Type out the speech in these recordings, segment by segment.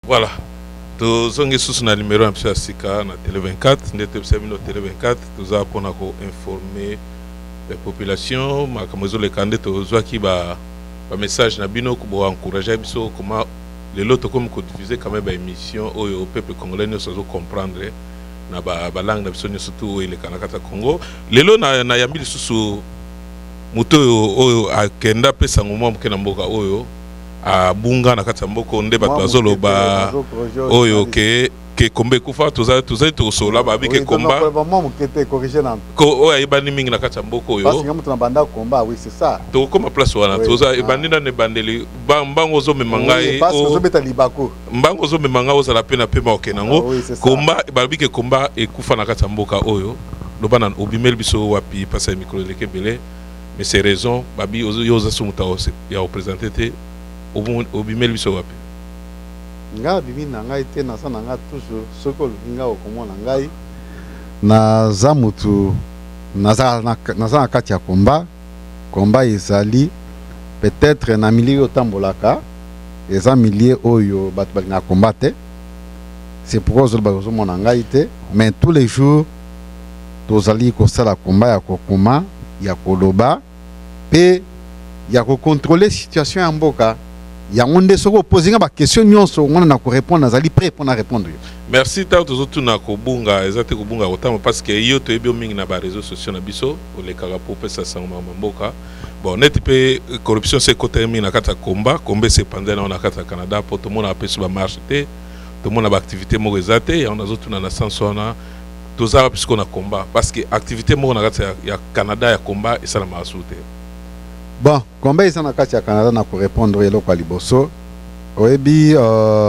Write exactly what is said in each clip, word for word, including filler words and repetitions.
Voilà. Tous les sous na numéro un peu à Sika na télé vingt-quatre, nous sommes na télé vingt-quatre, nous avons pour informer la population, ma kamozo le candidat tous qui ba ba message na bino pour encourager biso comment les lots comme que diffuser quand même ba émission au peuple congolais ne saurait comprendre na ba ba langue na biso surtout le kanakata Congo. Les lots na na yambi sous muto o akenda pesa ngoma mkena mboka oyo a bunga na kati mboko nde bato azoloba oyo ke ke kombe kufa toza toza to sola ba bike komba vraiment mukete corriger na ko oya ibani mingi na kati mboko oyo parce que mutu na banda komba oui c'est ça to koma place wana toza ibani na ne bandeli mbango zo memangai parce que zo beta libako mbango zo memanga oza la pena pema okenango komba ba bike komba e kufa na kati mboka oyo lobana obimel biso wapi pasa micro leke belé mais c'est raison babi ozo yoza sumuta ose ya représenter au bimel biso wapi nga bimi na ngai te na sana nga toujours soko nga okomona ngai na za mutu na za na za kati ya komba komba ezali peut-être na milieu otambolaka eza milieu oyo bat balinga combattre c'est pourquoi zo bazo mona ngai te mais tous les jours tozali ko sala komba ya kokoma ya koloba pe ya ko contrôler situation ya mboka. Il y a un soko poser ba question nyonso on na ko répondre nazali prêt pour na répondre. Merci ta to zo na ko bunga ezate ko bunga otama parce que yo to ebio mingi na ba réseaux sociaux na biso o le kala pour pesa sangoma mboka. Bon net pe corruption c'est côté mingi na kata combat combat c'est pendant na kata Canada pour tout monde apesi ba marché te tout monde ba activité mo ezate ya on a zo tuna na sansona to za puisqu'on a combat parce que activité mo na kata ya Canada ya combat et ça na masute. Bon, combat ils sont à Canada na ko répondre elo kwa liboso. Oebi euh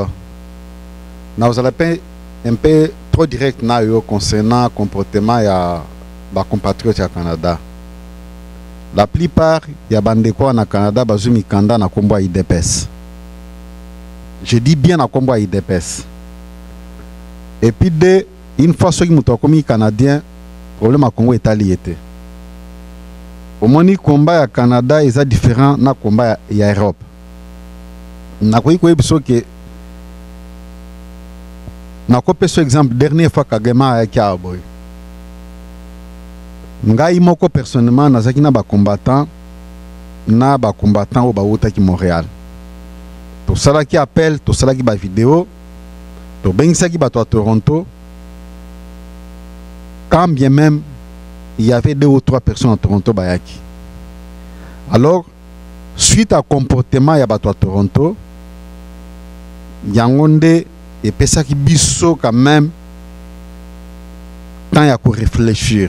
na vous allez un peu trop direct na yo concernant comportement ya ba compatriotes ya Canada. La plupart ya bande kwa na Canada bazumi kanda na kombo I D P S. Je dis bien na kombo I D P S. Et puis de une fois ce qui muto komi canadien problème à Congo est lié. Au moni combat ya Canada est différent na combat ya Europe. Na koyi ko ebiso ke na ko peso exemple dernière fois Kagame a ki aboy. Ngai moko personnellement nazaki na ba combattant na ba combattant au ba uta ki Montréal. To sala ki appel, to sala ki ba vidéo, to bengisa ki ba to Toronto. Quand bien même il y avait deux ou trois personnes à Toronto bayaki. Alors, suite à comportement ya bato à Toronto, yangonde et pesa ki biso quand même tant ya ko réfléchir.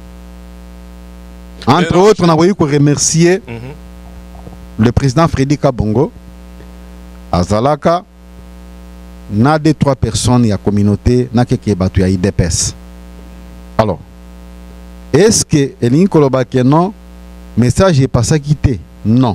Entre autres, on a voulu ko remercier mm -hmm. le président Freddy Kabongo, Azalaka, na deux trois personnes ya communauté na keke bato ya I D P S. Alors, est-ce que Elin Kolobake non message est pas ça quitté? Non.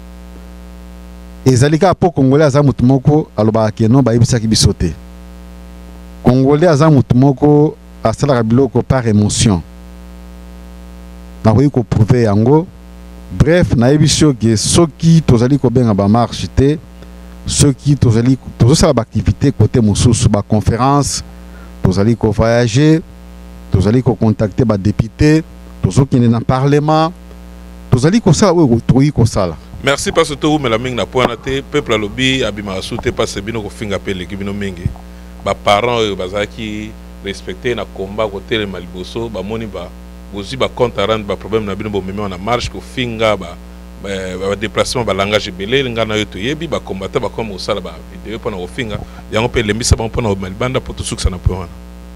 Et Zalika po Congolais azamutumoko alobake non ba ibisa ki bisote. Congolais azamutumoko asala biloko par émotion. Na koyi ko prouver yango. Bref, na ebisho ke soki tozali ko benga ba marche te, soki tozali tozosala ba activité côté mosusu ba conférence, tozali ko voyager. Tous allez contacter les députés, tous allez dans le Parlement, tous allez comme ça, oui, comme ça. Merci parce que vous, mais la mingi na point naté, peuple lobby, abima souté parce que bino ko finga pele ki bino mingi. Ba parents eux bazaki respecter na combat côté le Maliboso, ba moni ba aussi ba compte à rendre ba problème na bino bo meme na marche ko finga ba ba déplacement ba langage belé ngana yo to yebi ba combattre ba comme au sala ba vidéo pona ko finga yango pe lembisa ba pona malibanda pour tout succès na point.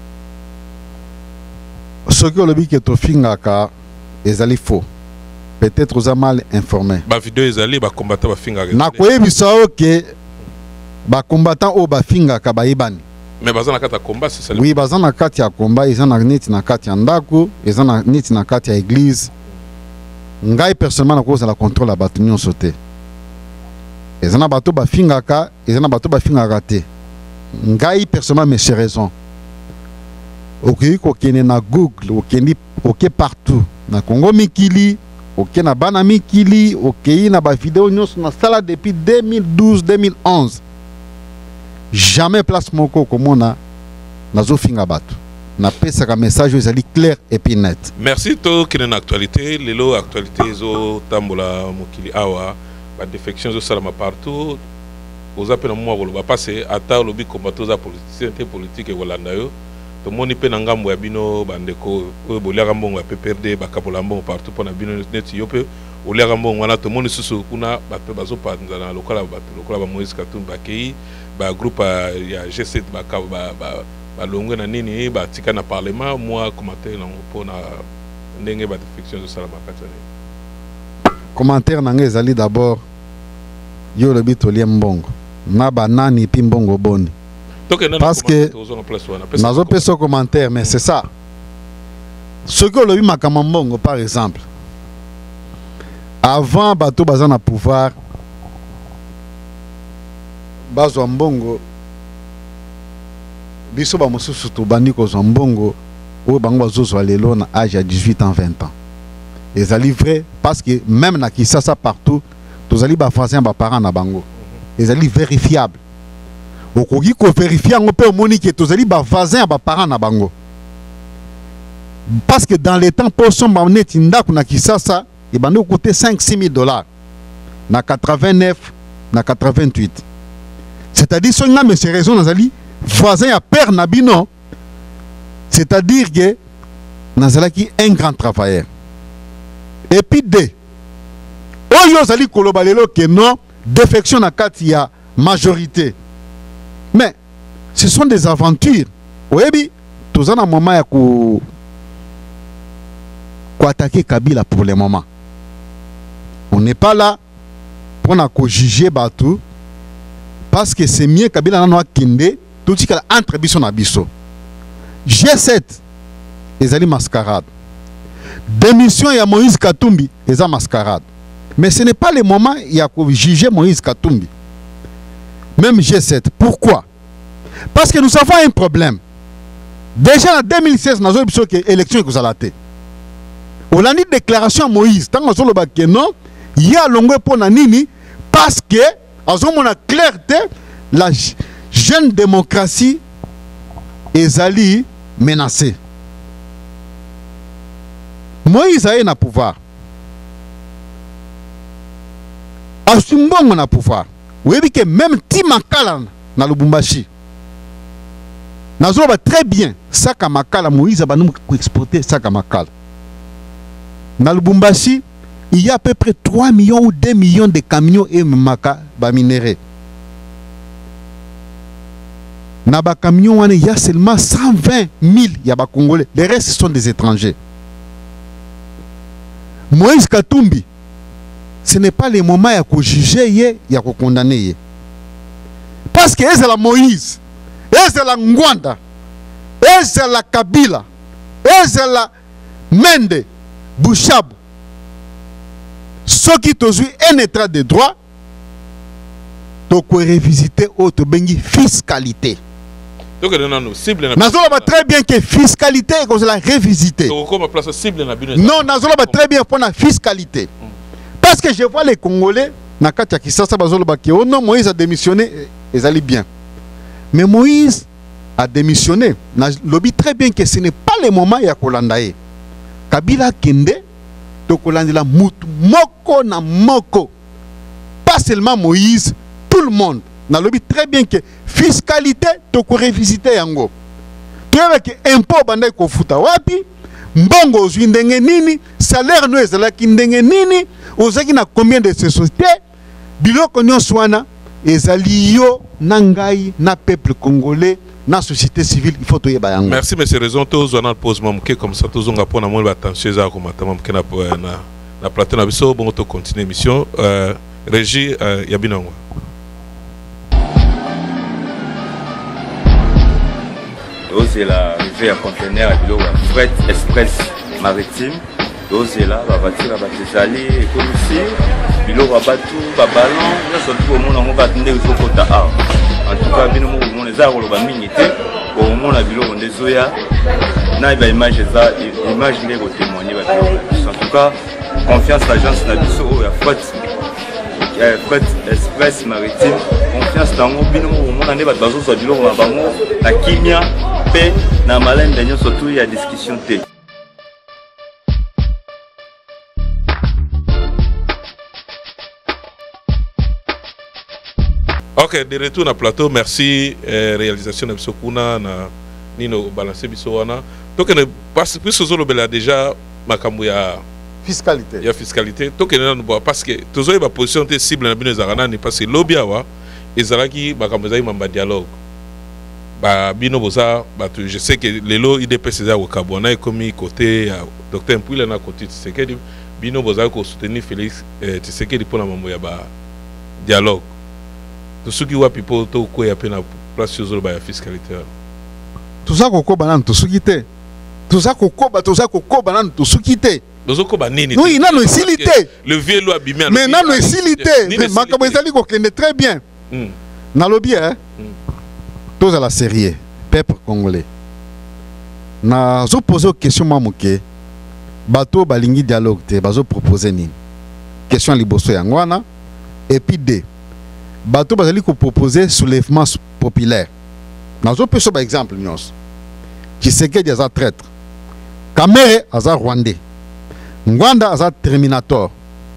Ce que le but est au fingaka est faux. Peut-être aux mal informés. Ba vidéo est allé ba combattant ba fingaka. Na koye bisao que ba combattant au ba fingaka ba ibani. Mais bazana kata combat c'est ça. Oui, bazana kati ya combat, ils en a neti na kati ya ndako, ils en a neti na kati ya église. Ngai personnellement na cause la contrôle la batunyon sauté. Ils en a bato ba fingaka, ils en a bato ba fingaka te. Ngai personnellement mais c'est raison. Ok, ok, na Google, ok, ok partout. Na Congo Mikili, ok, na Bana Mikili, ok, na ba vidéo nyos na sala depuis deux mille douze deux mille onze. jamais place moko komona nazo finga bato na pesa ka message ezali clair et puis net. Merci to kina actualité lelo actualité zo tambola mokili awa ba défection zo salama partout aux appels moi ba passer ata lobi combattre za politique politique et Holanda yo to moni pe na ngambo ya bino bandeko oyo boliaka mbongo ya P P R D bakapola mbongo partout pona bino net yo pe oliaka mbongo wana to moni susu kuna bato bazopanza na lokola bato lokola ba Moïse Katumbi bakei ba groupe ya G sept ba ba ba longwe na nini ba tika na parlement moi commentaire na pona ndenge ba défection de salama katane commentaire na ngezali d'abord yo le bitolie mbongo na banani pi mbongo boni parce que nazo peso commentaire mais c'est ça ce que le makama mbongo par exemple avant bato bazana pouvoir bazo mbongo biso ba mosusu to bandi ko mbongo o bango bazo lelo na âge à dix-huit ans vingt ans ezali vrai parce que même na Kisasa partout tozali ba voisins ba parents na bango ezali vérifiable okoki ko vérifier ngo pe omoni ke tozali ba voisins ba parents na bango parce que dans les temps pour son net ndako na Kisasa et bando coûter cinq six mille dollars na quatre-vingt-neuf na quatre-vingt-huit c'est-à-dire son mais c'est raison nazali voisin à père nabino c'est-à-dire que nazalaki un grand travailleur et puis deux oyo zali kolobalelo que non défection na kati ya majorité mais ce sont des aventures oyebi tozana moment ya ko ko attaquer Kabila pour le moment on n'est pas là pour na ko juger batou parce que c'est mieux Kabila na kinde tout ce qu'elle entre biso na biso G sept ezali mascarade démission ya Moïse Katumbi eza mascarade mais ce n'est pas le moment ya ko juger Moïse Katumbi même G sept pourquoi parce que nous avons un problème déjà en deux mille seize nazo biso que élection ekozalate on a une déclaration à Moïse tant que solo ba que non il y a longue pour na nini parce que on a clarté la jeune démocratie ezali menacée. Moïse a un pouvoir. Asumbongo na pouvoir. Vous voyez que même Timakala na Lubumbashi. Nazoba très bien. Saka Makala, Moïse a banou exporter Saka Makala. Na Lubumbashi, il y a à peu près trois millions ou deux millions de camions et maka ba minéré. Na ba camions, il y a seulement cent vingt mille yaba Congolais. Les restes sont des étrangers. Moïse Katumbi, ce n'est pas le moment à juger, à condamner. Parce que c'est la Moïse, c'est la Ngwanda, c'est la Kabila, c'est la Mende, Bouchab. Ce qui te joue un état de droit, tu peux revisiter autre bengi fiscalité. Donc, nous avons très bien que fiscalité est comme la revisiter. Non, nous avons très bien pour la fiscalité. Parce que je vois les Congolais, oh non, Moïse a démissionné, ils allaient bien. Mais Moïse a démissionné. Je dis très bien que ce n'est pas le moment où il y a Kolandaye. Kabila Kende, to Kolandela Moutou, Moko na Moko. Pas seulement Moïse, tout le monde. Na lobi très bien que fiscalité to ko revisiter yango. Tu vois que impôt bandai ko futa wapi? Mbongo ozwi ndenge nini? Salaire no ezala ki ndenge nini? Ozaki na combien de sociétés? Biloko nyonso wana ezali yo na ngai na peuple congolais na société civile il faut to yeba yango. Merci monsieur raison to zona pose mamke comme ça to zonga pona mo ba attention za ko matama mke na na na plateau na biso bon to continuer mission euh régie euh, yabinango. C'est la rivière conteneur à fret express maritime. C'est là, la voiture va s'aller et comme ici, bilo va battre, va ballon, nous sommes tout au monde en va attendre au côté A. En tout cas, bien au monde les arbres va miniter, au monde à bilo on des zoya, n'a pas image ça, imaginer vos témoigner. En tout cas, confiance l'agence n'a pas so, il y a fret. fret express maritime confiance tango bino mona ne bato bazo bilo na bango na kimia pe na malembe nyonso tu ya discussion te. Ok, de retour na plateau, merci euh, réalisation de Sokuna na nino balancer bisowana. Donc ne parce que ce zolo bela déjà makambu ya fiscalité. Ya fiscalité. Donc ne bois parce que toujours ba position te cible na bino zarana ni parce que lobia wa ezalaki makambu za mamba dialogue. Ba bino boza ba je sais que lelo I D P C za au Kabona comme côté docteur Mpouila na côté Tshisekedi bino boza ko soutenir Félix euh, Tshisekedi pour la mambo ya ba dialogue. Tout ce qui va people to quoi y a peine à place sur le bail fiscalité. Tout ça qu'on coba tout ce qui était. Tout ça qu'on coba tout ça qu'on coba tout ce qui était. Nous coba nini. Oui, il n'a no facilité. Le vieux loi abîmé. Mais n'a no facilité. Mais ma kabezali ko connaît très bien. Na lobby hein. Tous à la série peuple congolais. Na zo poser question mamuke. Bato balingi dialogue te bazo proposer ni. Question liboso yangwana et puis deux. Bato bazali ko proposer soulèvement populaire. Nazo peso ba exemple nyos. Tshisekedi aza traître. Kamere aza rwandais. Ngwanda aza terminator.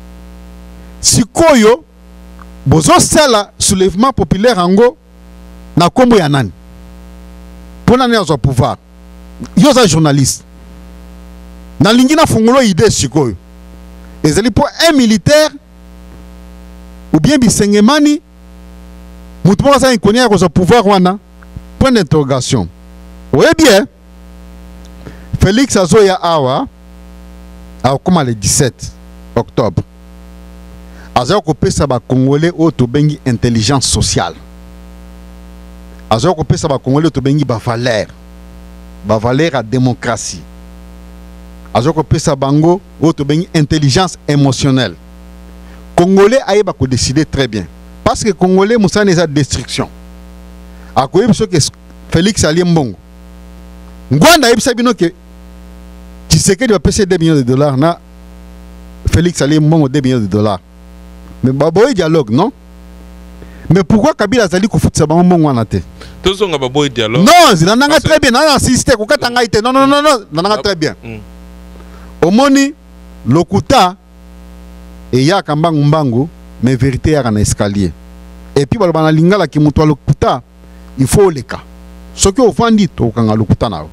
Sikoyo bozo sala soulèvement populaire ango na kombo ya nani. Pona ne azo pouvoir. Yo za journaliste. Na lingi na fungolo idée sikoyo. Ezali pour un militaire ou bien bisengemani mutu moko aza inconnu akozwa pouvoir wana. Point d'interrogation. Oui bien. Félix azoya awa akoma le dix-sept octobre. Azoya kopesa ba Congolais o to bengi intelligence sociale. Azoya kopesa ba Congolais to bengi ba valeur. Ba valeur à démocratie. Azoya kopesa bango o to bengi intelligence émotionnelle. Congolais ayeba ko décider très bien. Parce que Congolais moussa neza destruction. A quoi que Félix Ali Mbongo. Ngwanda yebisa bino que Tshisekedi va payer deux millions de dollars na Félix Ali Mbongo deux millions de dollars. Mais baboy dialogue non? Mais pourquoi Kabila azali ko futsa ba Mbongo wana te? Tous on a baboy dialogue. Non, c'est nanga très bien, nanga assisté ko katanga ite. Non non non non, nanga très bien. Omoni lokuta et ya kambangu mbangu mais vérité ya na escalier. Et puis balobana lingala ki muto lokuta il faut les cas. Ce que vous faites, to kanga lokuta na.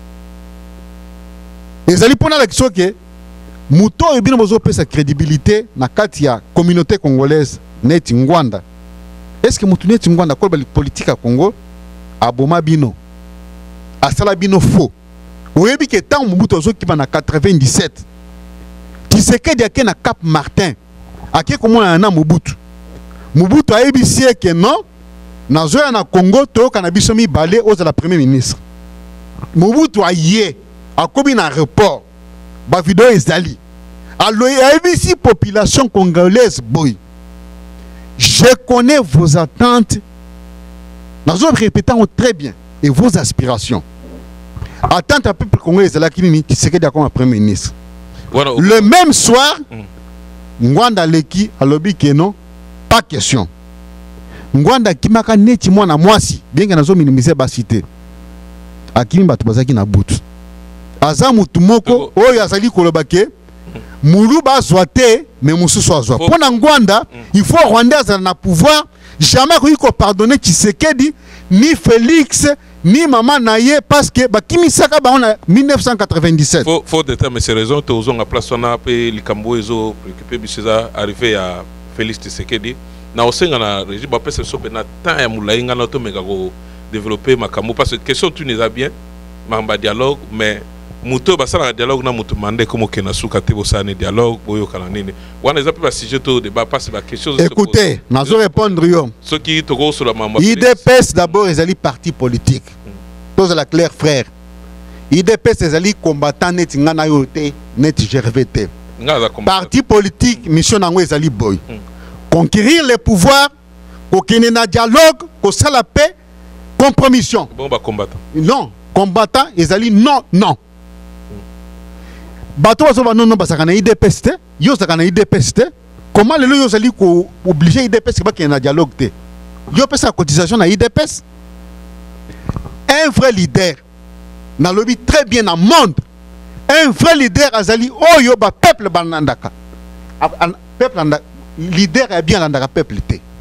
Ezali pona la question que muto e bino bozo pesa crédibilité na kati ya communauté congolaise net Ngwanda. Est-ce que mutu net Ngwanda ko bali politique à Congo aboma bino asala bino faux. Oyebi ke tant mubuto zo ki na quatre-vingt-dix-sept. Tshisekedi ake na Cap Martin. Ake komona na Mobutu. Mobutu a ébissé que non, na zoya na Congo, to kanabiso mi balé aux la premier ministre. Mobutu a yé, a kobi na aéroport, ba vidéo ezali. Alors a ébissé population congolaise boy. Je connais vos attentes. Na zoya répétant très bien et vos aspirations. Attente à peuple congolais ezala kinini qui serait d'accord premier ministre. Voilà, okay. Le même soir, mm. Ngwanda leki alobi que non. Pas question. Ngwanda kimaka neti mwana mwasi bien que nazo minimiser ba cité. Akimi batu bazaki na butu. Aza mutu moko oyo azali kolobake mulu bazwa te mais mususu azwa. Pona Ngwanda, il faut Rwanda azala na pouvoir jamais ko pardonner Tshisekedi ni Félix ni maman naye parce que bakimi saka ba on a mille neuf cent quatre-vingt-dix-sept. Faut faut déterminer ces raisons to ozon a place on a pe likambo ezo préoccupé biseza arrivé à Félix Tshisekedi na osenga na régime ba pesa so na temps ya mulainga na to mega ko développer makambo parce que question tu n'est bien mamba dialogue mais muto basala dialogue na muto mande comme que na suka te bosane dialogue boyo kana nini wana eza pe ba sujet to débat parce que quelque chose. Écoutez, nazo répondre yo ce qui to go sur la mamba I D P S d'abord ezali parti politique tous la clair frère I D P S ezali combattant net ngana yo te net gervé te parti politique mission nango ezali boy conquérir les pouvoirs kokene na dialogue ko sala paix compromission bon ba combattant non combattant ezali non non bato baso ba non non basaka na I D P S te yo saka na I D P S te comment les gens sont obligés I D P S qu'il y a un dialogue? Il y a une cotisation à I D P S. Un vrai leader, dans le lobby très bien dans le monde, un vrai leader azali oh yo ba peuple banandaka. Peuple leader est bien dans le peuple.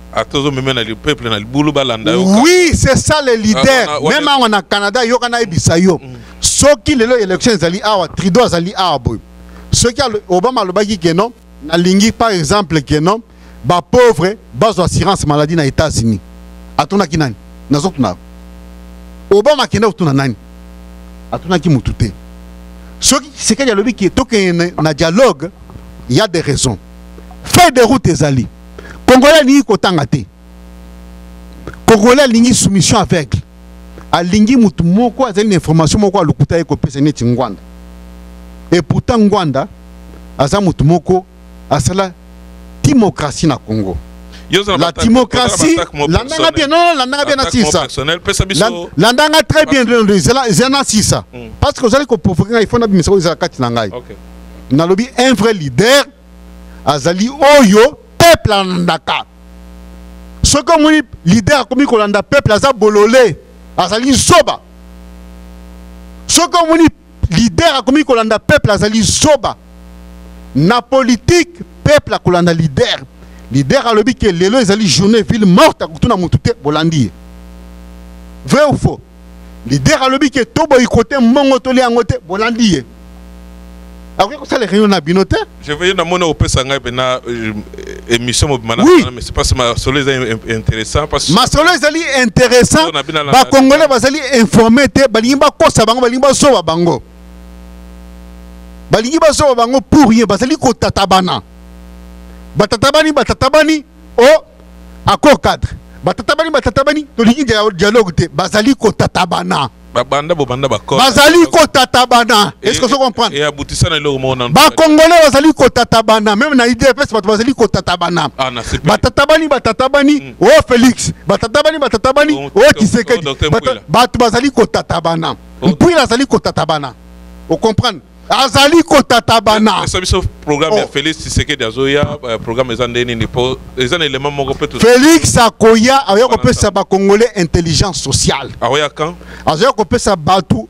Oui, c'est ça le leader. Même en Canada, il y a des gens ceux qui les élections zali awa Trudeau zali awa boy. Ceux qui Obama le bagi que non, na lingi par exemple que non, ba pauvre, bas assurance maladie na États-Unis. Atuna kinani, nazokuna. Obama kena utuna nani? Atuna ki mutute. Ce qui c'est qu'il y a le qui est toqué na dialogue, il y a des raisons. Fait des routes zali. Congolais ni kotangate. Congolais ni soumission aveugle. Alingi mutu moko azali une information moko alukuta eko pesa neti Ngwanda. Et pourtant Ngwanda aza mutu moko asala démocratie na Congo. La démocratie, la nanga bien non, la nanga bien na sisa. La nanga très bien zena sisa. Parce que vous allez ko provoquer il faut na bimisa ko za kati na ngai. Na lobi un vrai leader azali oyo peuple andaka. Ce que mon leader comme kolanda peuple aza bololé. Azali zoba. Ce que mon leader a commis kolanda peuple azali zoba. Na politique peuple a kolanda leader. Leader a lobi que lelo azali journée ville morte a kutuna mutute bolandi. Vrai ou faux? Leader a lobi que tobo ikote mbongo toli angote bolandi. Après ça les réunions na binote. Je vais na mona opesa ngai bena émission mobimana mais c'est pas ma solo intéressant parce que ma solo ezali intéressant ba congolais bazali informé te balingi ba kosa bango balingi ba soba bango balingi ba soba bango pour rien bazali ko tatabana batatabani batatabani o accord cadre batatabani batatabani to lingi dialogue te bazali ko tatabana Banda banda bakora. Bazali ko tatabana. Est-ce que vous comprenez? Et aboutissant le roman. Ba congolais bazali ko tatabana. Même na I D P S bazali ko tatabana. Ah na c'est pas. Batatabani batatabani. Oh Félix. Batatabani batatabani. Oh Tshisekedi. Bat bazali ko tatabana. Puis bazali ko tatabana. Vous comprenez? Azali ko tatabana. Ça biso programme ya Félix Tshisekedi azoya programme ezandeni ni po ezana élément moko peut. Félix Akoya ayo ko pesa ba congolais intelligence sociale. Ayoya quand? Ayo ko pesa batu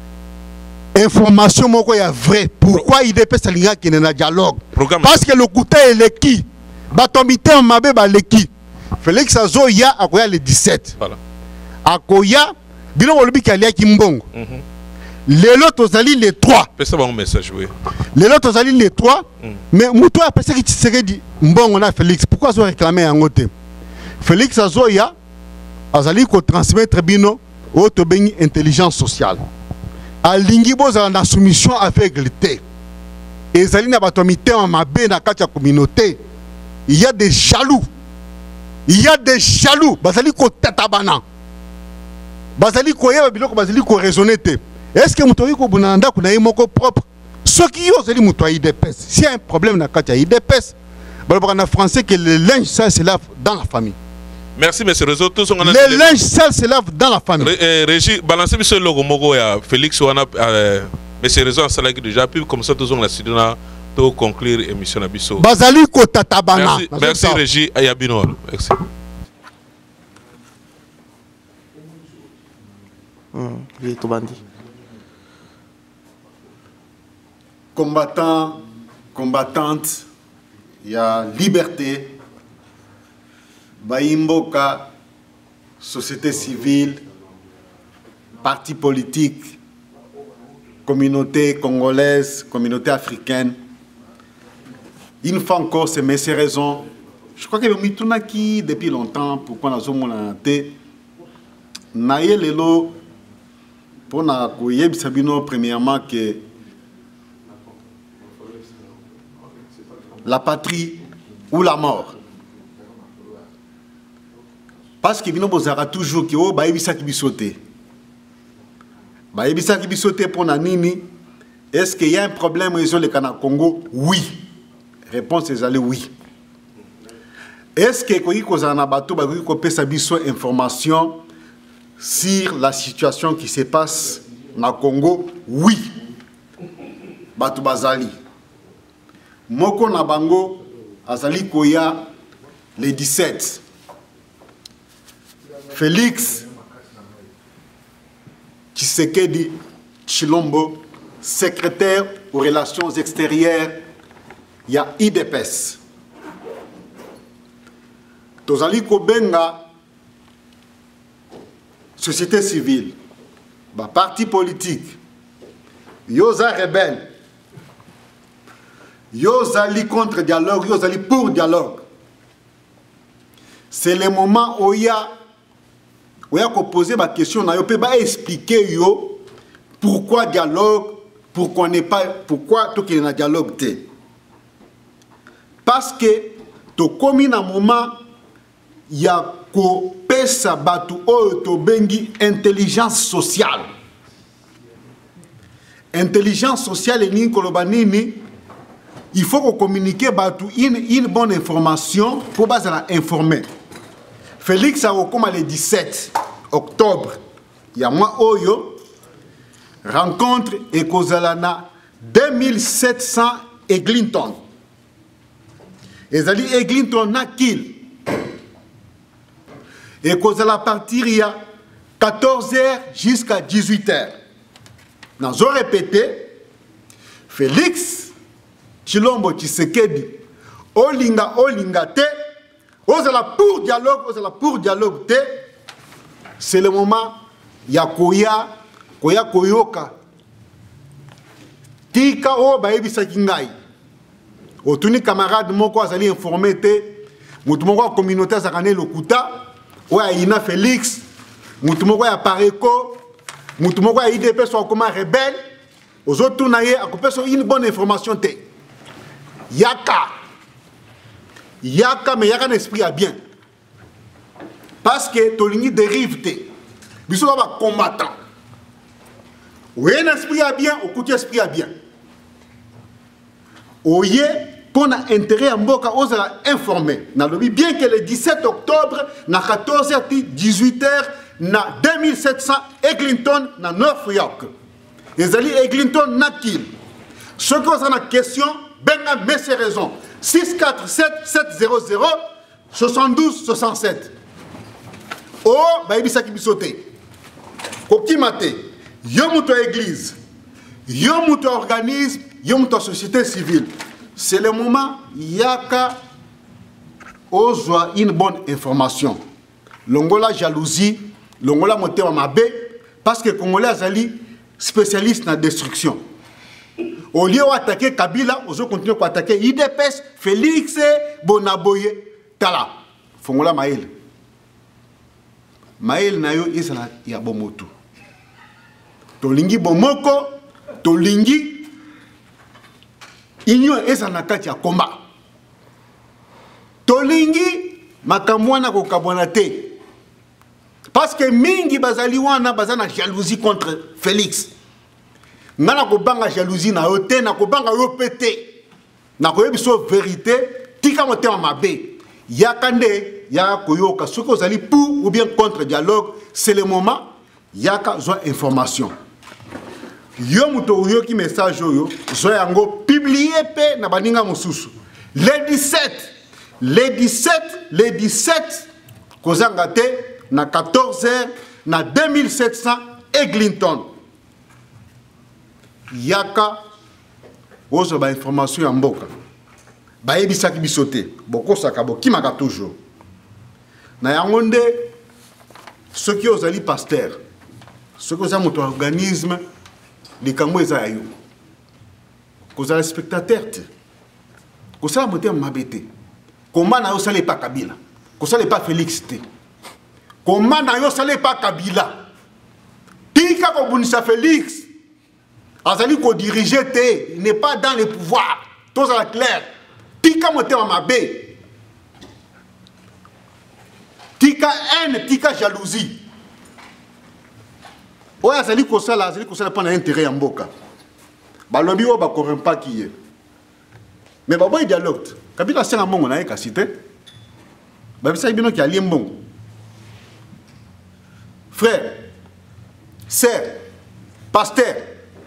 information moko ya vrai. Pourquoi I D P S alinga ki na dialogue? Parce que le côté est le qui. Batomité mabe ba le qui. Félix Azoya akoya le dix-sept. Voilà. Akoya bino olobi ki alia ki mbongo. Mhm. Les lots ali les trois. Pesa bon message oui. Les lots ali les trois. Mm. Mais muto a pensé que Tshisekedi mbongo na Félix. Pourquoi zo réclamer en côté? Félix Azoya azali ko transmettre bino au to bengi intelligence sociale. A lingi boza na soumission aveuglité. Et zali na batomité en mabe na kati ya communauté. Il y a des jaloux. Il y a des jaloux. Bazali ko tatabana. Bazali ko yeba biloko bazali ko raisonner te. Est-ce que Moutoui Koubunanda kuna moko propre? Ce qui est aussi Moutoui I D P S. S'il y a un problème dans le I D P S, en français que le linge sale se lave dans la famille. Merci, monsieur Réseau. Le linge sale se lave dans la famille. Régie, balancez monsieur le logo Mogo et Félix Ouana, monsieur Réseau en salagi déjà, puis comme ça, tous on a décidé de conclure l'émission Abisso. Bazali Kotatabana. Merci, merci Régie Ayabino. Merci. Oui, tout bandit. Combattants, combattantes, il y a liberté, Baïmboka, société civile, parti politique, communauté congolaise, communauté africaine. Une fois encore, c'est mes ces raisons. Je crois que Mitunaki, depuis longtemps, pourquoi nous avons été, naïe lelo, pour na koyeb sabino premièrement que la patrie ou la mort. Parce que bino bozara toujours que oh baibisa ki bisoté. Baibisa ki bisoté pour na nini? Est-ce qu'il y a un problème réseau le Cana Congo? Oui. Réponse est allée oui. Est-ce que koyi kozana bato ba koyi ko pesa biso information sur la situation qui se passe na Congo? Oui. Bato bazali. Moko na bango Azali Koya le dix-sept. Félix Tshisekedi Tshilombo, secrétaire aux relations extérieures, il y a I D P S. Tozali Kobenga, société civile, bah, parti politique, Yoza rebelle, Yozali contre dialogue, Yozali pour dialogue. C'est le moment où il y a où il y a poser ma question, on peut pas expliquer yo pourquoi dialogue, pourquoi n'est pas, pourquoi tout qu'il y a un dialogue té. Parce que to comme un moment il y a ko pesa batu o to bengi intelligence sociale. Intelligence sociale ni kolobanini, il faut qu'on communique batu une, une bonne information pour baser informer. Félix a comme le dix-sept octobre, il y a moi Oyo, rencontre et Kozalana deux mille sept cents Eglinton. Et Zali Eglinton n'a qu'il. Et Kozala partir il y a quatorze heures jusqu'à dix-huit heures. Nous avons répété, Félix Tshilombo Tshisekedi, Olinga Olinga te, Ozala pour dialogue, Ozala pour dialogue te. C'est le moment, ya koya, koya koyoka. Tika o baebisa kingai. Otuni camarade moko azali informé te, mutu moko communauté zakane lokuta, oya ina Félix, mutu moko ya Pareko, mutu moko ya I D P S soit comme rebelle, aux autres naye akopesa une bonne information te. Yaka. Yaka, mais yaka un esprit à bien. Parce que Tolingi dérive te. Biso va combattant. Oui, un esprit à bien, au côté esprit à bien. Oye, qu'on a intérêt à Mboka, on sera informé. Bien que le dix-sept octobre, na quatorze heures dix-huit heures, na deux mille sept cents Eglinton, na North York. Les alliés Eglinton na kill. Ce qu'on a une question, Benga met ses raisons. six quatre sept sept zéro zéro soixante-douze soixante-sept. Oh, baïbi sa qui bisoté. Kokti mate. Yo mouto église. Yo mouto organisme. Yo mouto société civile. C'est le moment, yaka ozwa une bonne information. Longola jalousie, longola moté mabé, parce que Congolais azali spécialiste dans la destruction. Au lieu d'attaquer Kabila, on continue à attaquer I D P S, Félix, Bonaboye, Tala. Fongola Maël. Maël nayo isala ya bomotu. Tolingi bomoko, tolingi inyo esa nakati ya komba. Tolingi makamwana ko kabwana te. Parce que mingi bazali wana bazana jalousie contre Félix. Nana ko banga jalousie na yo te, na ko banga yo pété. Na ko yebiso vérité, tika motema mabe. Yakande ya koyoka ce que vous allez pour ou bien contre dialogue, c'est le moment yaka zo information. Yo muto yo ki message yo, zo yango publier pe na baninga mususu. Le dix-sept, le dix-sept, le dix-sept kozanga te na quatorze heures na deux mille sept cents Eglinton. Yaka ozo ba information ya mboka. Ba yebisaki bisote, boko sakabo kimaka toujours. Na yangonde ceux qui osali pasteur, ceux qui osali mon organisme les kambo eza yo. Kozala spectateur te. Kozala moté mabete. Comment na yo sale pas Kabila? Kozala pas Félix te. Comment na yo sale pas Kabila? Tika ko bunisa Félix. Azali ko diriger te, il n'est pas dans le pouvoir. Tout ça clair. Tika moté mabé. Tika haine, tika jalousie. Oya azali ko sala, azali ko sala pas intérêt en mboka. Ba lobi o ba corrompa qui est. Mais ba boy dialogue. Kabila senga mbongo na eka cité. Ba bisa bino ki ali mbongo. Frère, sœur, pasteur,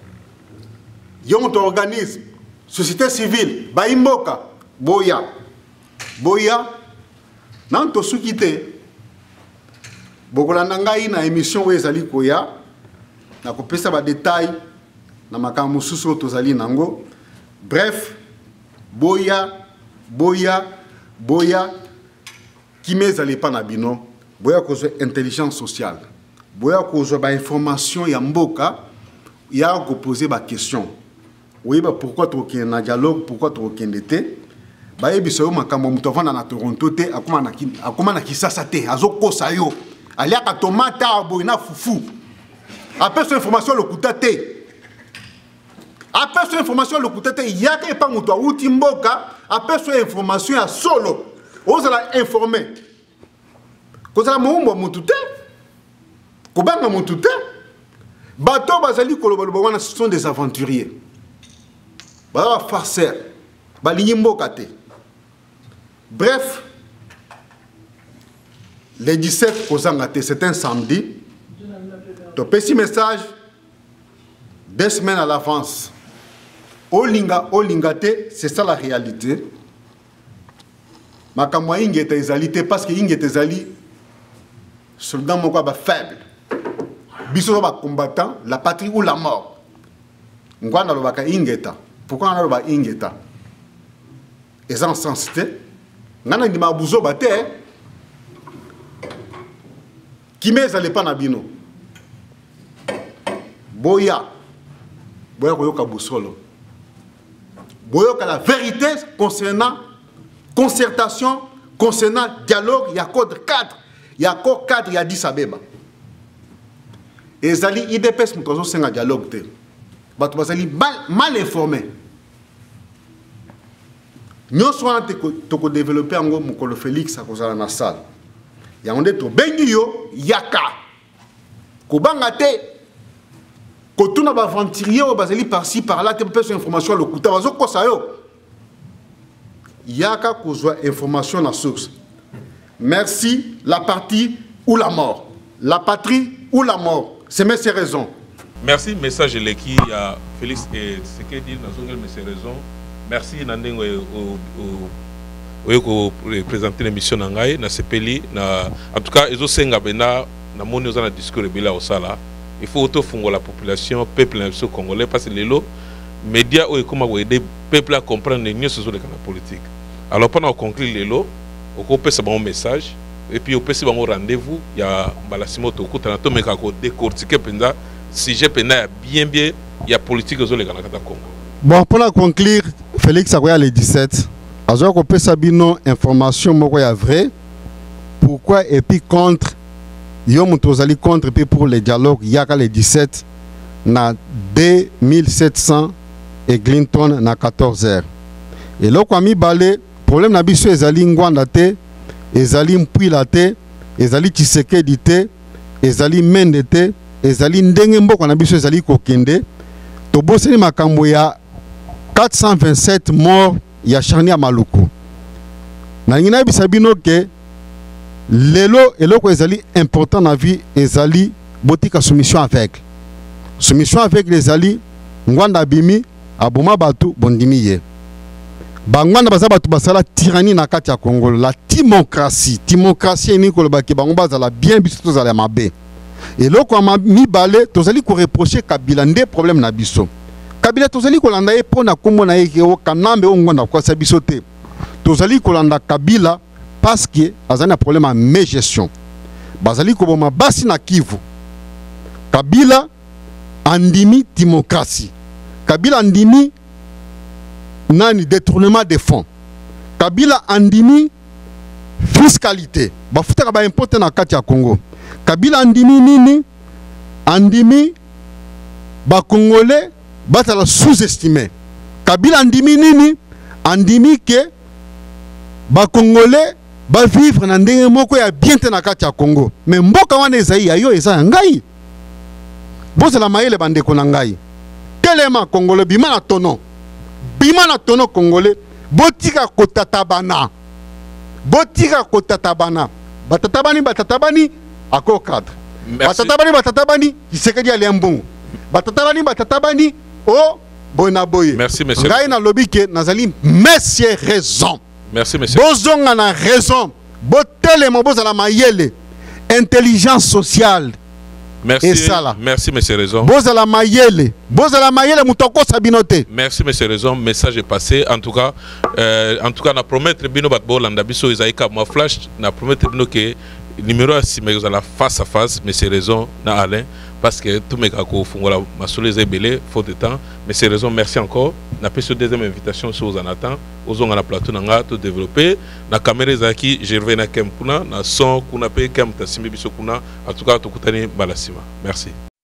yon ton organisme, société civile, ba imboka, boya. boya nan to sukite bokolanda ngai na émission oyo ezali koya na kopesa ba détail na makambo mosusu oyo tozali nango. Bref, boya boya boya kime ezali pa na bino, boya kozwa intelligence sociale, boya kozwa ba information ya mboka, ya ko poser ba question. Oui, bah pourquoi tu es en dialogue, pourquoi tu es en été? Bah et biso makambo muto vana na Toronto te, akoma na ki akoma na kisasa te, azoko sayo. Alia ka tomata boina fufu. Après cette information le kutate. Après cette information le kutate, yaka epa muto uti mboka, après cette information à solo. Ozala informer. Kozala muumbo mutu te. Kobanga mutu te. Bato bazali koloba wana ce sont des aventuriers. Bah farceur. Bah mboka te. Bref, le dix-sept Kozangate, c'est un samedi. Ton petit message, deux semaines à l'avance. Olinga, Olingate, c'est ça la réalité. Ma kamwa ingete ezalité parce que ingete ezali soldat moko ba faible. Biso ba combattant, la patrie ou la mort. Ngwana lo baka ingeta. Pourquoi on a ba ingeta? Et ça en sensité. Ngana ndima buzo bate. Kime zale pa na bino. Boya. Boya koyoka busolo. Boyoka la vérité concernant concertation, concernant dialogue, il y a code quatre. Il y a code quatre, il y a dix Abeba. Et zali I D P S moutozo senga dialogue te. Bato bazali mal, mal informé. Nous sommes en développer en Mokolo Félix à cause de la salle. Il y a un détour. Bengiyo, Yaka. Kobangate. Kotuna ba venturier ou bazali par-ci par-là, tu peux faire information le kuta. Bazo kosayo. Yaka kozwa information na source. Merci, la partie ou la mort. La patrie ou la mort. C'est mes ces raisons. Merci, message de l'équipe. Il y a Félix et ce qu'il dit dans une de ses raisons. Merci Nandeng pour présenter l'émission Nangai na Sepeli na en tout cas ezo senga bena na moni oza na discours bila osala il faut auto fungo la population peuple na biso congolais parce que lelo média o ekoma ko aider peuple à comprendre nyo sozo le kana politique. Alors pendant qu'on conclut lelo oko pesa bon message et puis au pesa bon rendez-vous il y a balasimo to kutana to meka ko décortiquer penza sujet pena bien bien il y a politique ozo le kana kata Congo. Bon, pour la conclure, Félix Agoya le dix-sept. Alors qu'on peut savoir information mokoya vrai. Pourquoi et puis contre Yom Tozali contre et puis pour les dialogues Yaka le dix-sept na deux mille sept cents et Clinton na quatorze heures. Et là quoi mi balé problème na biso ezali ngwanda te, ezali mpwila te, ezali Tshisekedi te, ezali mende te, ezali ndenge mboko na biso ezali kokende. To boseni makambo ya quatre cent vingt-sept morts ya charni ya maluku. Na ngina bisabino ke lelo eloko ezali important na vie ezali botika soumission avec. Soumission avec les ali ngwanda bimi aboma batu bondimi ye. Bangwanda baza batu basala tyrannie na kati ya Congo. La démocratie, démocratie ni ko loba ke bango bazala bien biso tozala mabe. Eloko ma mibale tozali ko reprocher Kabila nde problème na biso. Kabila tozali kolanda ye pona kombo na ye o kanambe o ngwana kwa sabiso te. Tozali kolanda Kabila parce que azali na problème à mes gestion. Bazali ko boma basi na Kivu. Kabila andimi démocratie. Kabila andimi nani détournement des fonds. Kabila andimi fiscalité. Ba futaka ba importer na kati ya Congo. Kabila andimi nini? Andimi ba Congolais batala sous-estimé. Kabila andimi nini? Andimi ke ba Congolais ba vivre na ndenge moko ya bien te na kati ya Congo. Mais mboka wana ezai ayo eza ngai. Boza la maele bande ko na ngai. Telema Congolais bima na tono. Bima na tono Congolais botika kotatabana. Botika kotatabana. Batatabani batatabani ako cadre. Batatabani batatabani Tshisekedi ali mbongo. Batatabani batatabani o bonaboye. Merci monsieur. Ngai na lobby ke nazali messieurs raison. Merci, monsieur. Bozonga na raison. Botelemo bozala mayele. Intelligence sociale. Merci. Et ça là. Merci, monsieur Raison. Bozala mayele. Bozala mayele mutoko sabinote. Merci, monsieur Raison. Message est passé. En tout cas, euh, en tout cas, na promettre bino batbo landa biso Isaïka moi flash. Na promettre bino que numéro si mais vous allez face à face, monsieur Raison na Alain. Parce que tout mes gars fongola masole zebele faute de temps. Mais c'est raison, merci encore. Na pris cette deuxième invitation sur aux anatans, aux on a la plateau nanga tout développer. Na caméra zaki, je reviens na kem kuna, na son kuna pe kem tasimi biso kuna. En tout cas, tout kutani balasima. Merci.